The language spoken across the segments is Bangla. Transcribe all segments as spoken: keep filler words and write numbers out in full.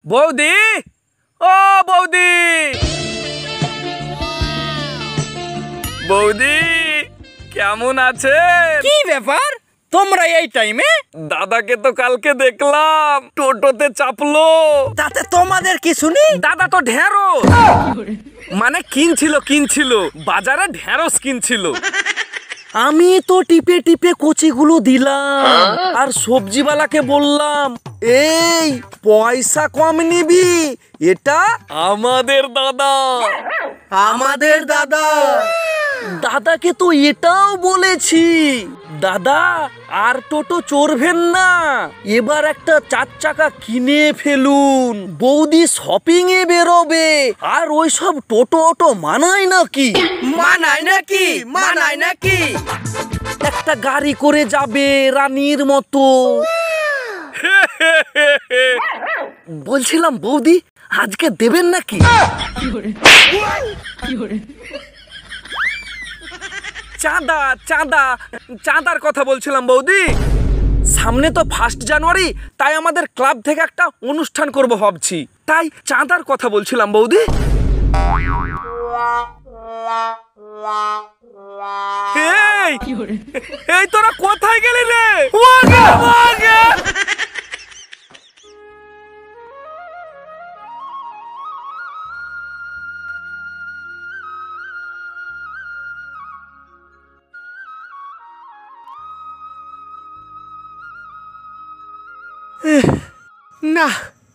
বৌদি, ও বৌদি, বৌদি কেমন আছে? কি ব্যাপার তোমরা এই টাইমে? দাদাকে তো কালকে দেখলাম টোটোতে চাপলো। তাতে তোমাদের কি শুনি? দাদা তো ঢেঁড়স মানে কিনছিল কিনছিল বাজারে ঢেঁড়স কিনছিল। আমি তো টিপে টিপে কচিগুলো দিলাম আর সবজিওয়ালাকে বললাম এই পয়সা কম নিবি, এটা আমাদের দাদা। আমাদের দাদা। দাদাকে তো এটাও বলেছি, দাদা আর টোটো চড়বেন না, এবার একটা চার চাকা কিনে ফেলুন, বৌদি শপিং এ বেরোবে, আর ওই সব টোটো অটো মানায় নাকি? মানায় নাকি? মানায় নাকি? একটা গাড়ি করে যাবে রানীর মতো। বলছিলাম বৌদি আজকে দেবেন নাকি? চাঁদা চাঁদা চাঁদার কথা বলছিলাম বৌদি। সামনে তো ফার্স্ট জানুয়ারি, তাই আমাদের ক্লাব থেকে একটা অনুষ্ঠান করব ভাবছি, তাই চাঁদার কথা বলছিলাম বৌদি। এই এই তোরা কোথায় গেলি রে? ওয়াগে ওয়াগে না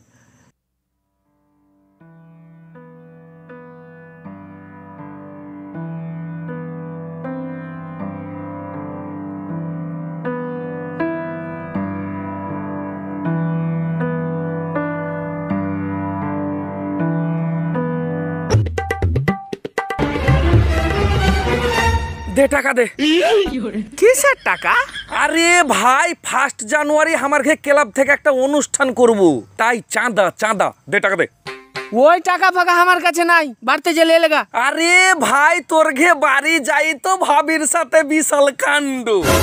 দে টাকা দে। কিসের টাকা? আরে ভাই ফার্স্ট জানুয়ারি আমার ঘে ক্লাব থেকে একটা অনুষ্ঠান করব, তাই চাঁদা চাঁদা দে টাকা দে। ওই টাকা ফাঁকা আমার কাছে নাই, বাড়তে গেলে এলেগা। আরে ভাই তোর ঘে বাড়ি যাই তো ভাবির সাথে বিশাল কাণ্ড।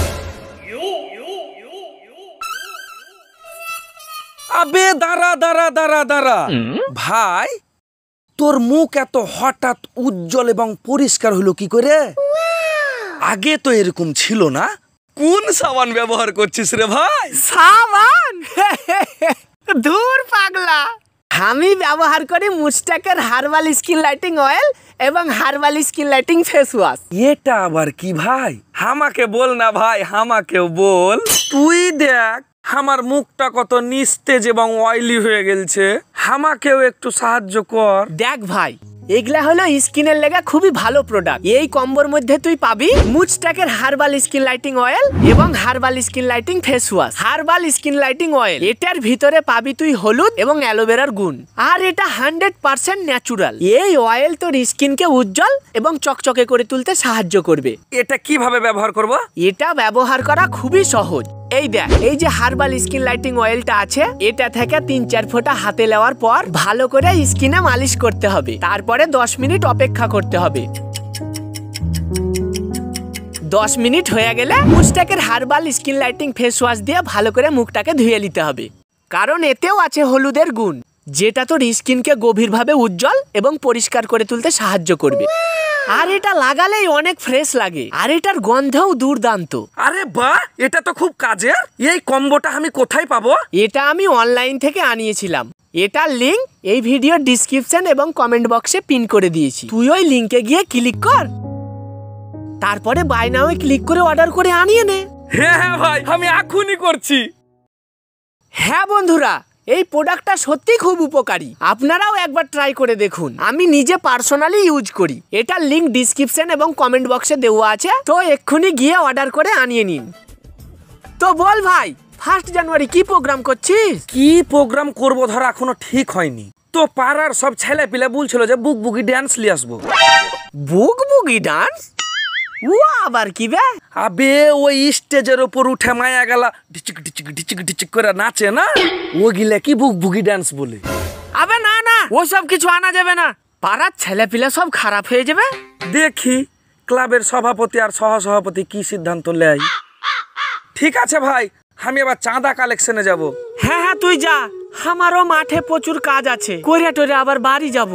আবে দাঁড়া দাঁড়া দাঁড়া দাঁড়া ভাই, তোর মুখ এত হঠাৎ উজ্জ্বল এবং পরিষ্কার হলো কি করে? আগে তো এরকম ছিল না। কোন সাবান ব্যবহার করছিস রে ভাই? সাবান? দূর পাগলা, আমি ব্যবহার করি মুস্টাকের হার্বাল স্কিন লাইটিং অয়েল এবং herbal skin lighting face wash. এটা আবার কি ভাই? আমাকে বল না ভাই, আমাকেও বল। তুই দেখ আমার মুখটা কত নিস্তেজ এবং অয়েলি হয়ে গেছে, আমাকেও একটু সাহায্য কর। দেখ ভাই, এগুলা হলো স্কিনের লেগা খুবই ভালো প্রোডাক্ট। এই কম্বোর মধ্যে তুই পাবি মুস্টাকের হার্বাল স্কিন লাইটিং অয়েল এবং herbal skin lighting face wash. Herbal skin lighting oil, এটার ভিতরে পাবি তুই হলুদ এবং অ্যালোভেরার গুণ, আর এটা হান্ড্রেড পার্সেন্ট ন্যাচুরাল। এই অয়েল তোর স্কিনকে উজ্জ্বল এবং চকচকে করে তুলতে সাহায্য করবে। এটা কিভাবে ব্যবহার করব? এটা ব্যবহার করা খুবই সহজ। এই দেখ, এই যে হার্বাল স্কিন লাইটিং অয়েলটা আছে, এটা থেকে তিন চার ফোঁটা হাতে নেওয়ার পর ভালো করে স্কিনে মালিশ করতে হবে, তারপরে দশ মিনিট অপেক্ষা করতে হবে। দশ মিনিট হয়ে গেলে মুস্টাকের herbal skin lighting face wash দিয়ে ভালো করে মুখটাকে ধুয়ে নিতে হবে, কারণ এতেও আছে হলুদের গুণ, যেটা তোর স্কিনকে গভীরভাবে উজ্জ্বল এবং পরিষ্কার করে তুলতে সাহায্য করবে। আর এটা লাগালেই অনেক ফ্রেশ লাগে, আর এটার গন্ধও দুর্দান্ত। আরে বাহ, এটা তো খুব কাজের। এই কম্বোটা আমি কোথায় পাবো? এটা আমি অনলাইন থেকে আনিয়েছিলাম, এটার লিংক এই ভিডিওর ডিসক্রিপশন এবং কমেন্ট বক্সে পিন করে দিয়েছি। তুই ওই লিংকে গিয়ে ক্লিক কর, তারপরে বাই নাও ক্লিক করে অর্ডার করে আনিয়ে নে। হ্যাঁ হ্যাঁ ভাই, আমি এখনই করছি। হ্যাঁ বন্ধুরা, এই প্রোডাক্টটা সত্যি খুব উপকারী, আপনারাও একবার ট্রাই করে দেখুন। আমি নিজে পার্সোনালি ইউজ করি, এটার লিংক ডিসক্রিপশন এবং কমেন্ট বক্সে দেওয়া আছে, তো এক্ষুনি গিয়ে অর্ডার করে আনিয়ে নিন। তো বল ভাই, ফার্স্ট জানুয়ারি কি প্রোগ্রাম করছিস? কি প্রোগ্রাম করব ধর এখনো ঠিক হয়নি। তো পাড়ার সব ছেলে পিলে বলছিল যে বুক বুকি ডান্স নিয়ে আসবো। বুক বুকি ডান্স? ও আবার কি বে? আবে ওই স্টেজের উপর উঠে মায়া গেলা ডিচিক ডিচিক ডিচিক ডিচিক করে নাচে না, ও গিলা কি বুক বুকি ডান্স বলে। আবে না না, ওসব কিছু আনা যাবে না, পাড়ার ছেলে পিলে সব খারাপ হয়ে যাবে। দেখি ক্লাবের সভাপতি আর সহ সভাপতি কি সিদ্ধান্ত নেয়। ঠিক আছে ভাই, আমি এবার চাঁদা কালেকশনে যাব। হ্যাঁ হ্যাঁ তুই যা, আমারও মাঠে প্রচুর কাজ আছে, করে টোরে আবার বাড়ি যাব।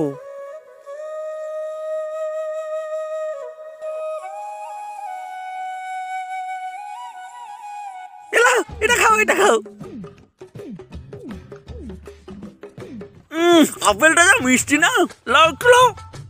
এটা খাও, এটা খাও। আপেলটা যা মিষ্টি না, লাও লাও।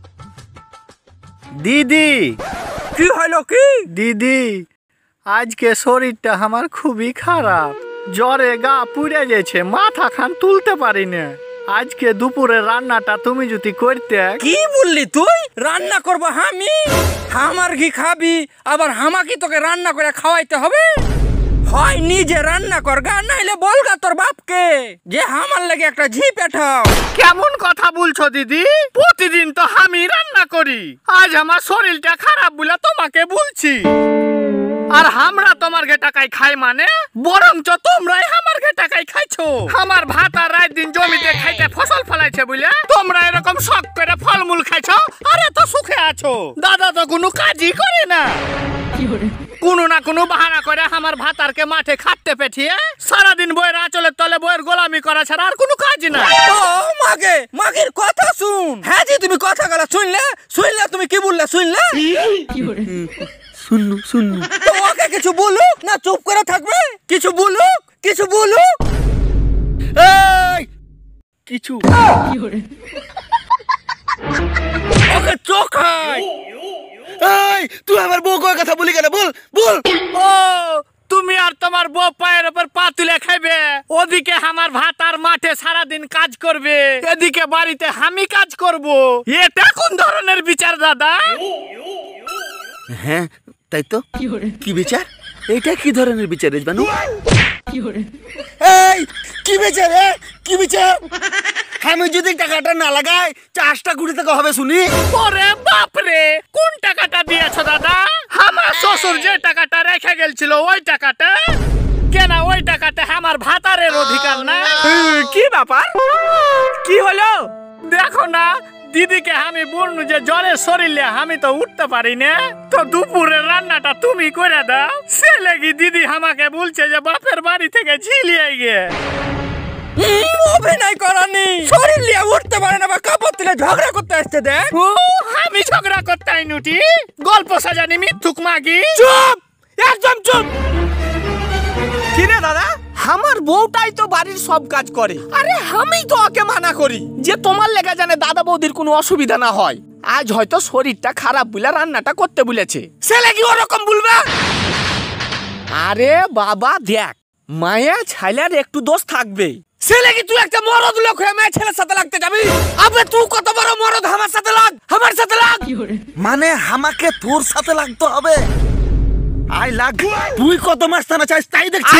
দিদি কি হলো কি? দিদি আজকে শরীরটা আমার খুবই খারাপ, জ্বরে গা পুড়ে গেছে, মাথা খান তুলতে পারি না। আজকে দুপুরে রান্নাটা তুমি যদি করতে। কি বললি তুই? রান্না করবো আমি? আমার কি খাবি আবার আমাকে তোকে রান্না করে খাওয়াইতে হবে? হয় নিজে রান্না কর গা, নাইলে বলগা তোর বাপকে যে আমার লাগে একটা ঝি পেঠাও। কেমন কথা বলছো দিদি? প্রতিদিন তো আমি রান্না করি, আজ আমার শরীরটা খারাপ বলে তোমাকে বলছি। আর আমরা তোমার গে টাকায় খাই মানে? বরঞ্চ তোমরাই আমার গে টাকায় খাইছো। আমার ভাত আর রাত দিন জমিতে খাইতে ফসল ফলাইছে বলে তোমরা এরকম শখ করে ফলমূল খাইছো আর এত সুখে আছো। দাদা তো কোনো কাজই করে না, কোনো না কোনো বাহানা করে আমার ভাতারকে মাঠে খাটতে পেঠিয়ে সারাদিন বইয়ের আঁচলের তলে বইয়ের গোলামি করা ছাড়া আর কোনো কাজ না। ও মাগে, মাগের কথা শুন। হ্যাঁ জি, তুমি কথা গলা শুনলে শুনলে তুমি কি বললে শুনলে? শুনলু শুনলু তো ওকে কিছু বলুক না, চুপ করে থাকবে? কিছু বলুক, কিছু বলুক। এই কিছু ওকে চোখাই। এই তুই আমার বউ কয় কথা বলি কেন? বল বল। ও তুমি আর তোমার বউ পায়ের উপর পা তুলে খাইবে, ওদিকে আমার ভাত আর মাঠে সারাদিন কাজ করবে, এদিকে বাড়িতে আমি কাজ করব। এটা কোন ধরনের বিচার দাদা? হ্যাঁ তাই তো। কি বিচার? এটা কি ধরনের বিচার বানু? এই কি বিচার? কি বিচার? আমি যদি টাকাটা না লাগাই চাষটা কুড়ি টাকা হবে শুনি। ওরে বাপরে, কোন টাকাটা দিয়েছো দাদা? আমার শ্বশুর যে টাকাটা রেখে গেছিল ওই টাকাটা কেন? ওই টাকাতে আমার ভাতারের অধিকার না? কি ব্যাপার? কি হলো দেখো না, দিদিকে আমি বলনু যে জ্বরের শরীরে আমি তো উঠতে পারি না, তো দুপুরের রান্নাটা তুমি করে দাও। সে লাগি দিদি আমাকে বলছে যে বাপের বাড়ি থেকে ঝিলিয়ে গে অভিনয় করানি, শরীর নিয়ে উঠতে পারে না বা কাপড় তুলে ঝগড়া করতে আসতে দেখ। ও আমি ঝগড়া করতে আইনুটি, গল্প সাজানি মিথ্যুক মাগি। চুপ, একদম চুপ। কি রে দাদা, আমার বউটাই তো বাড়ির সব কাজ করে, আরে আমি তো ওকে মানা করি যে তোমার লেগে জানে দাদা বৌদির কোনো অসুবিধা না হয়। আজ হয়তো শরীরটা খারাপ বলে রান্নাটা করতে বলেছে, ছেলে কি ওরকম বলবে? আরে বাবা দেখ, মায়া ছাইলার একটু দোষ থাকবে। ছেলে কি তুই একটা মরদ লোক হয়ে মেয়ে ছেলের সাথে লাগতে যাবি? আবে তুই কত বড় মরদ, আমার সাথে লাগ, আমার সাথে লাগ। মানে আমাকে তোর সাথে লাগতে হবে? আই লাগ, তুই কত মাস থানা চাইছ তাই দেখছি।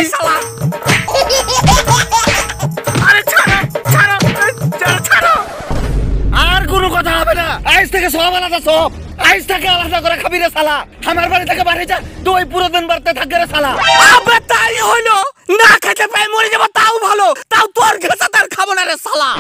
আরে ছাড়ো ছাড়ো ছাড়ো ছাড়ো, আর কোনো কথা হবে না। আজ থেকে সব আলাদা, সব আজ থেকে আলাদা করে খাবি রে শালা। আমার বাড়ি থেকে বাড়ি যা, তুই পুরো দিন বাড়তে থাকবে রে শালা। আবে তাই হলো, না খেতে পাই মরে যাবো তাও ভালো, তাও তোর ঘেঁষা তার খাবো না রে শালা।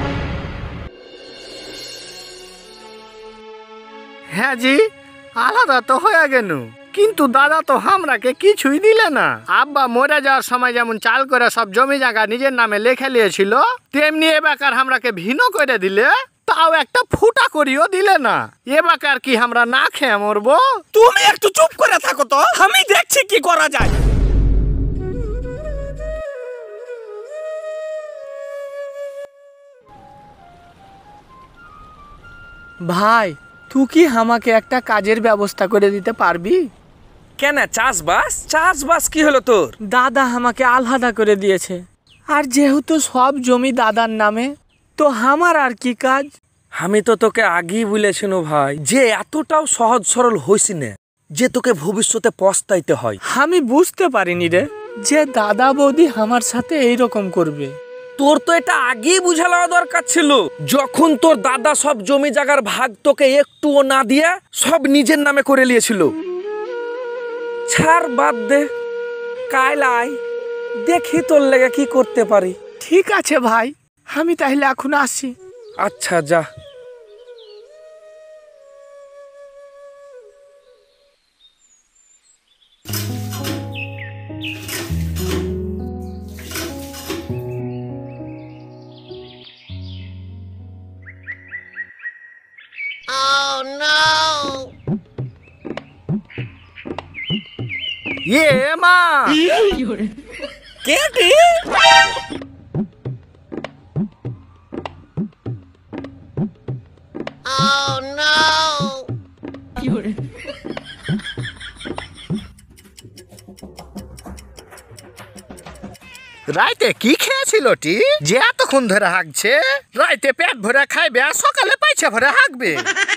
হ্যাঁ জি, আলাদা তো হয়ে গেল, কিন্তু দাদা তো আমরাকে কিছুই দিলে না। আব্বা মরে যাওয়ার সময় যেমন চাল করে সব জমি জায়গা নিজের নামে লেখে নিয়েছিল, তেমনি এবাকার আমরাকে ভিন্ন করে দিলে, তাও একটা ফুটা করিও দিলে না। এবাকার কি আমরা না খেয়ে মরবো? তুমি একটু চুপ করে থাকো তো, আমি দেখছি কি করা যায়। ভাই তুই কি আমাকে একটা কাজের ব্যবস্থা করে দিতে পারবি? কেন চাষবাস? চাষবাস কি হলো তোর? দাদা আমাকে আলাদা করে দিয়েছে, আর যেহেতু সব জমি দাদার নামে, তো আমার আর কি কাজ? আমি তো তোকে আগেই বলেছিনু ভাই যে এতটাও সহজ সরল হইছি না যে তোকে ভবিষ্যতে পস্তাইতে হয়। আমি বুঝতে পারিনি রে যে দাদা বৌদি আমার সাথে এইরকম করবে। তোর তো এটা আগেই বুঝা লওয়া দরকার ছিল, যখন তোর দাদা সব জমি জায়গার ভাগ তোকে একটুও না দিয়ে সব নিজের নামে করে নিয়েছিল। ছাড়, বাদ দে, কাল আয়, দেখি তোর লেগে কি করতে পারি। ঠিক আছে ভাই, আমি তাহলে এখন আসি। আচ্ছা যা। ये माँ কেটি রাইতে কি খেয়েছিল টি যে এতক্ষণ ধরে হাঁকছে? রাইতে পেট ভরে খাইবে আর সকালে পাইছে ভরে হাঁকবে।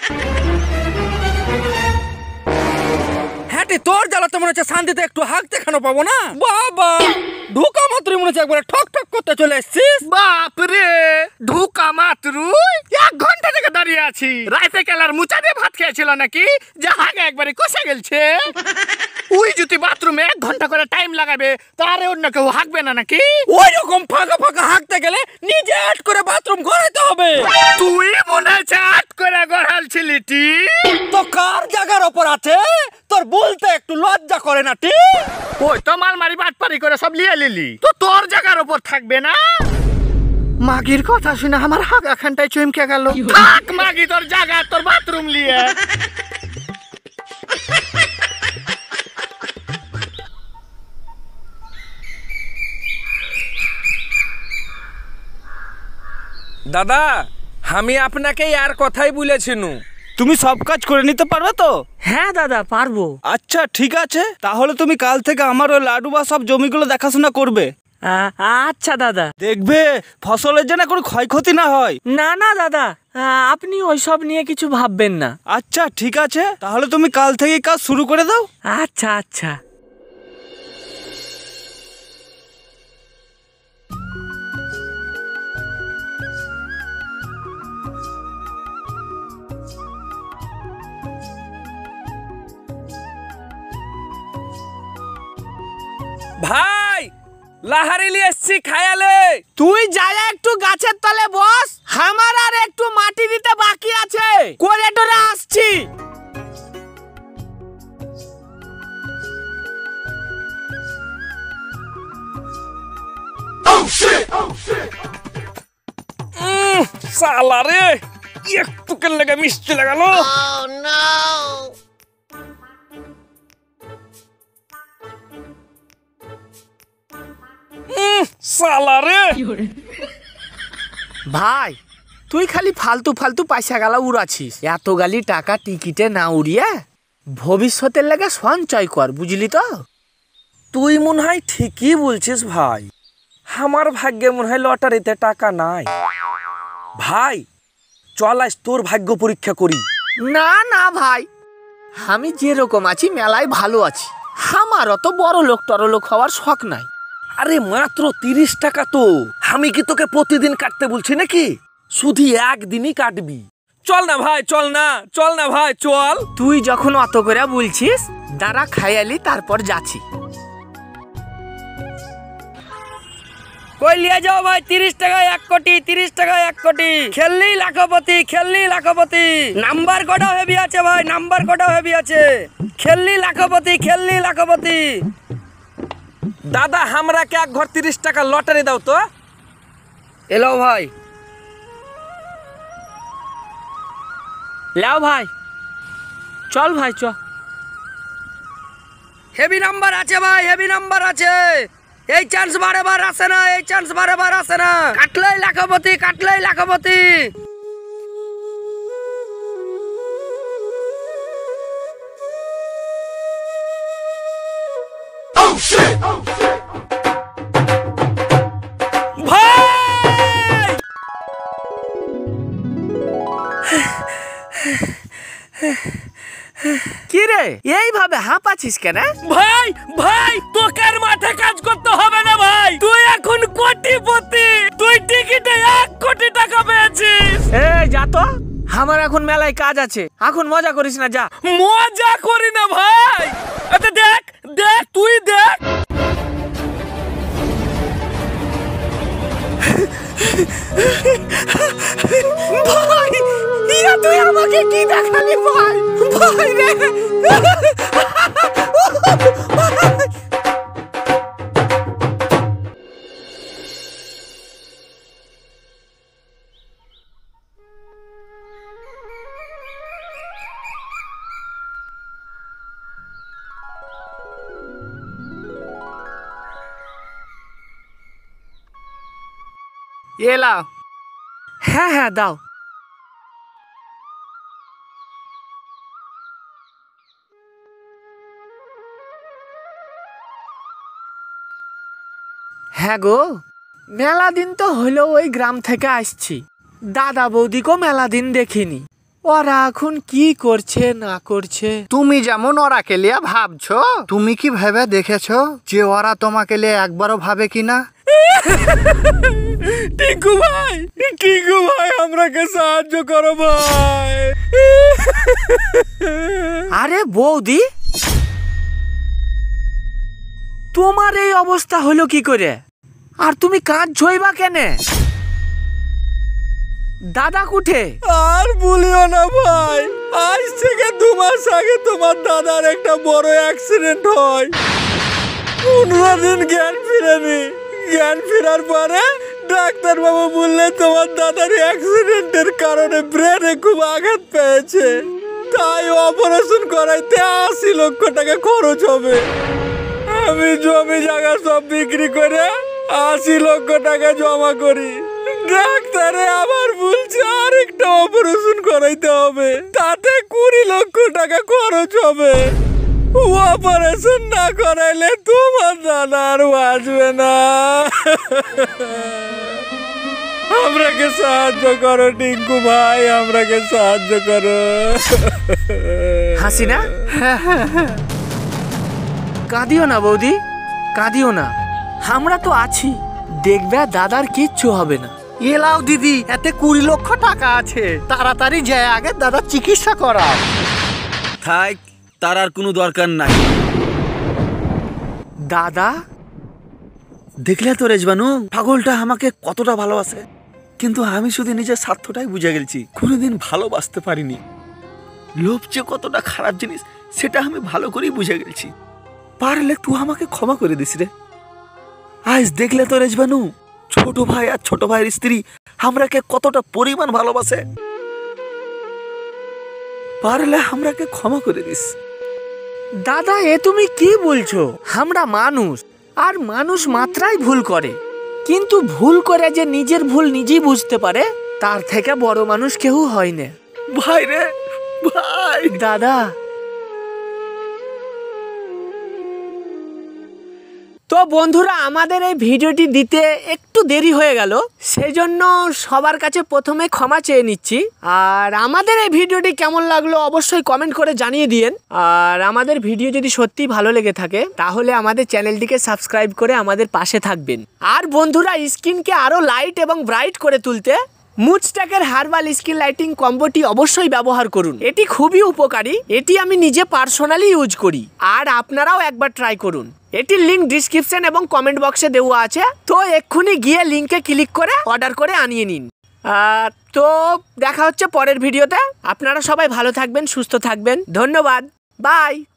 হ্যাঁ তোর জ্বালাতে মনে হচ্ছে শান্তিতে একটু হাঁকতে কেন পাবো না? বাবা ঢুকা মাত্রই মনে হচ্ছে একবার ঠক ঠক করতে চলে এসছিস। বাপরে ঢুকা মাত্রই এক ঘন্টা থেকে দাঁড়িয়ে আছি। রাইতে কেলার মুচা দিয়ে ভাত খেয়েছিল নাকি যে হাগে একবারে কষে গেলছে? ওই যদি বাথরুমে এক ঘন্টা করে টাইম লাগাবে তারে অন্য কেউ হাঁকবে না নাকি? ওই রকম ফাঁকা ফাঁকা হাঁকতে গেলে নিজে আট করে বাথরুম গড়াইতে হবে। তুই মনে হচ্ছে আট করে গড়াল ছিলিটি। তো কার জায়গার ওপর আছে তোর বলতে একটু লজ্জা করে না টি? ওই তো মালমারি বাটপারি করে সব লিয়ে লিলি, তো তোর জায়গার ওপর থাকবে না? মাগির কথা শুনে আমার হাগা খানটায় চমকে গেল। থাক মাগি তোর জায়গা, তোর বাথরুম লিয়ে। দাদা আমি আপনাকে আর কথাই বলেছিনু, তুমি সব কাজ করে নিতে পারবে তো? হ্যাঁ দাদা পারবো। আচ্ছা ঠিক আছে, তাহলে তুমি কাল থেকে আমার ওই লাডু বা সব জমিগুলো দেখাশোনা করবে। আচ্ছা দাদা। দেখবে ফসলের যেন কোনো ক্ষয়ক্ষতি না হয়। না না দাদা, আপনি ওইসব নিয়ে কিছু ভাববেন না। আচ্ছা ঠিক আছে, তাহলে তুমি কাল থেকে কাজ শুরু করে দাও। আচ্ছা আচ্ছা। ভাই লাহারি লিয়ে এসছি খায়ালে। তুই যায় একটু গাছের তলে বস, আমার আর একটু মাটি দিতে বাকি আছে, করে টোরে আসছি। সালা রে একটু কেন লাগে মিষ্টি লাগালো। সালা রে ভাই তুই খালি ফালতু ফালতু পয়সা গালা উড়াছিস। এত গালি টাকা টিকিটে না উড়িয়ে ভবিষ্যতের লেগে সঞ্চয় কর, বুঝলি তো? তুই মনে হয় ঠিকই বলছিস ভাই, আমার ভাগ্যে মনে হয় লটারিতে টাকা নাই। ভাই চল আজ তোর ভাগ্য পরীক্ষা করি। না না ভাই, আমি যেরকম আছি মেলায় ভালো আছি, আমার অত বড় লোক টরলোক হওয়ার শখ নাই। আরে মাত্র তিরিশ টাকা তো, আমি কি তোকে প্রতিদিন কাটতে বলছি নাকি? শুধু একদিনই কাটবি। চল না ভাই, চল না, চল না ভাই চল। তুই যখন অত করে বলছিস দাঁড়া খাইয়ালি তারপর যাচ্ছি। কই লিয়ে যাও ভাই, তিরিশ টাকায় এক কোটি, তিরিশ টাকায় এক কোটি। খেললি লাখপতি, খেললি লাখপতি। নাম্বার কটাও হেভি আছে ভাই, নাম্বার কটাও হেভি আছে। খেললি লাখপতি, খেললি লাখপতি। দাদা আমরা কে এক ঘর তিরিশ টাকা লটারি দাও তো। এলো ভাই, লাও ভাই, চল ভাই চ। হেভি নাম্বার আছে ভাই, হেভি নাম্বার আছে। এই চান্স বারে বার আসে না, এই চান্স বারে বার আসে না। কাটলেই লাখপতি, কাটলেই লাখপতি। কি রে এইভাবে হাঁপাচ্ছিস কেন? ভাই ভাই তোকার মাঠে কাজ করতে হবে না ভাই, তুই এখন কোটিপতি। তুই টিকিটে এক কোটি টাকা পেয়েছিস। এই যা তো, আমার এখন মেলায় কাজ আছে, এখন মজা করিস না, যা। মজা করি না ভাই, আচ্ছা দেখ দেখ তুই দেখ। ভাই ইয়া তুই আমাকে কি দেখালি ভাই? ভাই রে এলাও। হ্যাঁ হ্যাঁ দাও। হ্যাঁ গো, মেলা দিন তো হলো ওই গ্রাম থেকে আসছি। দাদা বৌদিকেও মেলা দিন দেখিনি। ওরা এখন কি করছে না করছে। তুমি যেমন ওরাকে লিয়ে ভাবছো, তুমি কি ভেবে দেখেছো যে ওরা তোমাকে লিয়ে একবারও ভাবে কিনা? টিঙ্কু ভাই, টিঙ্কু ভাই, আমরাকে সাহায্য করো ভাই। আরে বৌদি, তোমার এই অবস্থা হলো কি করে? আর তুমি কাঁদছই বা কেনে? দাদা কুঠে? আর বলিও না ভাই, আজ থেকে দু মাস আগে তোমার দাদার একটা বড় অ্যাক্সিডেন্ট হয়। পনেরো দিন জ্ঞান ফিরেনি। জ্ঞান ফেরার পরে ডাক্তার বাবু বললে তোমার দাদার অ্যাক্সিডেন্টের কারণে ব্রেনে খুব আঘাত পেয়েছে, তাই অপারেশন করাইতে আশি লক্ষ টাকা খরচ হবে। আমি জমি জায়গা সব বিক্রি করে আশি লক্ষ টাকা জমা করি। ডাক্তারে আবার বলছে আরেকটা অপারেশন করাইতে হবে, তাতে কুড়ি লক্ষ টাকা খরচ হবে। অপারেশন না করাইলে তোমার দাদা আর বাঁচবে না। আমরাকে সাহায্য করো টিঙ্কু ভাই, আমরাকে সাহায্য করো। হাসিনা, কাঁদিও না বৌদি, কাঁদিও না, আমরা তো আছি। দেখবে দাদার কিচ্ছু হবে না। এলাও দিদি, এতে কুড়ি লক্ষ টাকা আছে, তাড়াতাড়ি যায় আগে দাদার চিকিৎসা করা। থাক, তার আর কোনো দরকার নাই। দাদা, দেখলে তো রেজবানু, পাগলটা আমাকে কতটা ভালোবাসে, কিন্তু আমি শুধু নিজের স্বার্থটাই বুঝে গেছি। কোনোদিন ভালোবাসতে পারিনি। লোভ যে কতটা খারাপ জিনিস সেটা আমি ভালো করেই বুঝে গেছি। পারলে তুই আমাকে ক্ষমা করে দিস রে। আজ দেখলে তো রেজবানু, ছোট ভাই আর ছোট ভাইয়ের স্ত্রী আমরাকে কতটা পরিমাণ ভালোবাসে। পারলে আমরাকে ক্ষমা করে দিস। দাদা, এ তুমি কি বলছো? আমরা মানুষ, আর মানুষ মাত্রাই ভুল করে, কিন্তু ভুল করে যে নিজের ভুল নিজেই বুঝতে পারে, তার থেকে বড় মানুষ কেউ হয় না। ভাই রে ভাই। দাদা, তো বন্ধুরা, আমাদের এই ভিডিওটি দিতে একটু দেরি হয়ে গেল, সেজন্য সবার কাছে প্রথমে ক্ষমা চেয়ে নিচ্ছি। আর আমাদের এই ভিডিওটি কেমন লাগলো অবশ্যই কমেন্ট করে জানিয়ে দিয়েন। আর আমাদের ভিডিও যদি সত্যি ভালো লেগে থাকে তাহলে আমাদের চ্যানেলটিকে সাবস্ক্রাইব করে আমাদের পাশে থাকবেন। আর বন্ধুরা, স্কিনকে আরো লাইট এবং ব্রাইট করে তুলতে মুডস্ট্যাকের হার্বাল স্কিন লাইটিং কম্বোটি অবশ্যই ব্যবহার করুন। এটি খুবই উপকারী, এটি আমি নিজে পার্সোনালি ইউজ করি, আর আপনারাও একবার ট্রাই করুন। এটির লিঙ্ক ডিসক্রিপশন এবং কমেন্ট বক্সে দেওয়া আছে, তো এক্ষুনি গিয়ে লিঙ্কে ক্লিক করে অর্ডার করে আনিয়ে নিন। তো দেখা হচ্ছে পরের ভিডিওতে। আপনারা সবাই ভালো থাকবেন, সুস্থ থাকবেন। ধন্যবাদ, বাই।